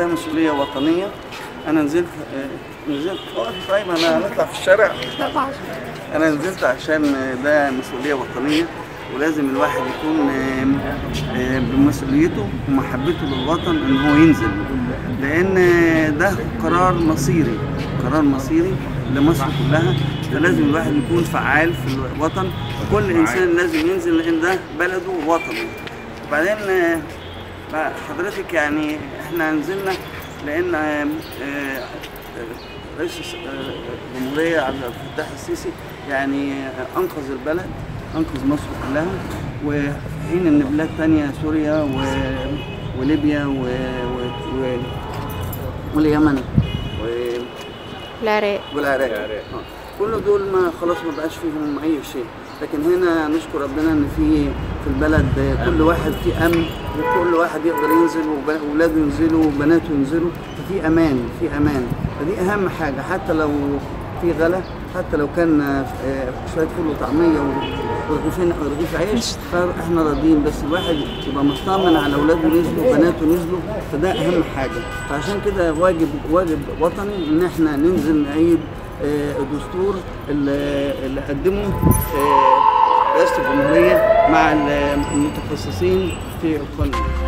ده مسؤولية وطنية. أنا نزلت طيب أنا هنطلع في الشارع. أنا نزلت عشان ده مسؤولية وطنية، ولازم الواحد يكون بمسؤوليته ومحبته للوطن إن هو ينزل، لأن ده قرار مصيري لمصر كلها. فلازم الواحد يكون فعال في الوطن، كل إنسان لازم ينزل لأن ده بلده ووطنه. وبعدين حضرتك يعني احنا نزلنا لأن رئيس الجمهورية عبد الفتاح السيسي يعني أنقذ البلد، أنقذ مصر كلها، وفي حين إن بلاد تانية سوريا وليبيا واليمن والعراق كل دول ما خلاص ما بقاش فيهم أي شيء. لكن هنا نشكر ربنا إن في البلد كل واحد في أمن، وكل واحد يقدر ينزل، وأولاده ينزلوا وبناته ينزلوا، ففي أمان. فدي أهم حاجة. حتى لو في غلا، حتى لو كان شوية فول وطعمية ورغيف عيش، فاحنا راضيين، بس الواحد يبقى مطمن على اولاده نزلوا وبناته نزلوا، فده اهم حاجة. فعشان كده واجب وطني ان احنا ننزل نعيد الدستور اللي قدمه رئاسة الجمهورية مع المتخصصين في القانون.